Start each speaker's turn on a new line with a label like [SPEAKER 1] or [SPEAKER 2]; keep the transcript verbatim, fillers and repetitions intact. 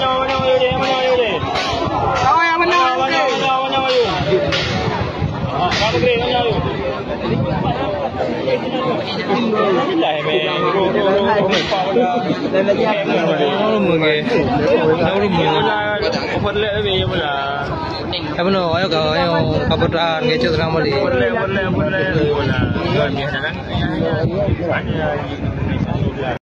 [SPEAKER 1] mana ayo deh, mana ayo deh.
[SPEAKER 2] Kau yang menang.
[SPEAKER 1] Mana mana mana ayo. Ah, kamu kira mana ayo. Dah me.
[SPEAKER 3] Apa no? Ayo kau ayo kapuran kecut kamu di.
[SPEAKER 1] Boleh boleh boleh. Boleh. Jangan jangan.